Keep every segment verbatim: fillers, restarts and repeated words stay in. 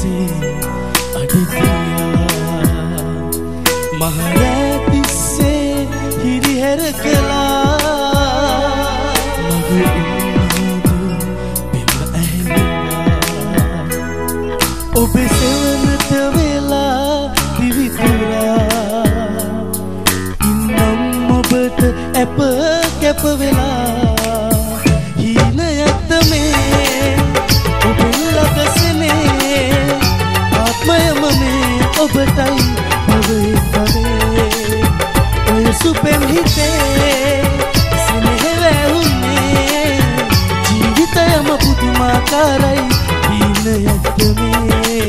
අහසේ අඩිතියා මහරෑ තිස්සේ හිරිහැර කළා මගේ උන්නෝදු බිම ඇහෙනවා ඔබේ සෙවනට වෙලා දිවිතුරා ඉන්නම් ඔබට ඇප කැප වෙලා හීන ඇත්ත මේ ඔබෙන් ලගසනේ ආත්මයම මේ ඔබටයි භවයේ භවයේ ඔය සුපෙම් හිතේ සෙනෙහ වැහුනේ ජීවිතයම පුදුමාකාරයි හීන ඇත්ත මේ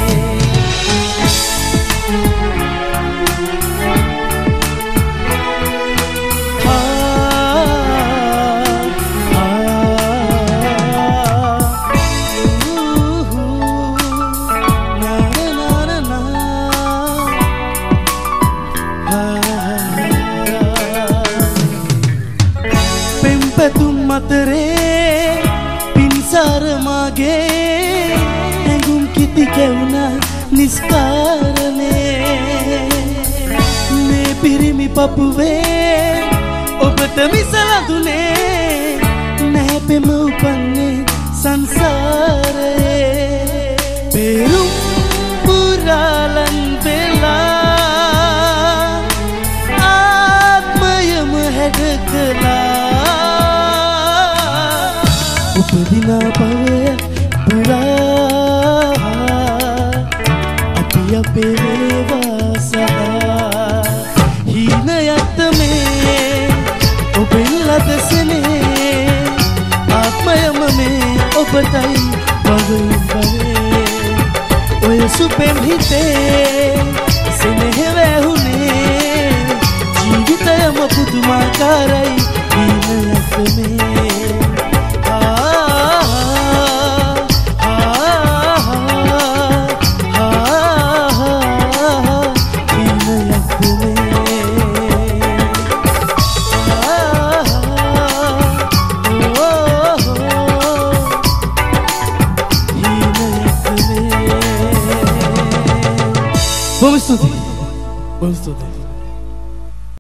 පැතුම් මතරේ පින්සාර මාගේ හැඟුම් කිති කැවුණා නිස්කාරනේ මේ පිරිමි පපුවේ ඔබට මිසලඳුනේ නැහැ පෙම උපන්නේ සංසාරයේ පෙරුම් පුරාලන් වෙලා ආත්මයම හැඩකලා උපදිනා භවය පුරා අපි අපේ වේවා සහ හීන යත්ත මේ ඔබෙන් ලදසනේ ආත්මයම මේ ඔබටයි භවයෙන් භවයේ ඔය සුපෙම් හිතේ සෙනෙහ වැහුනේ ජීවිතයම පුදුමාකාරයි හීන යත්ත මේ Vamos estudar, vamos estudar.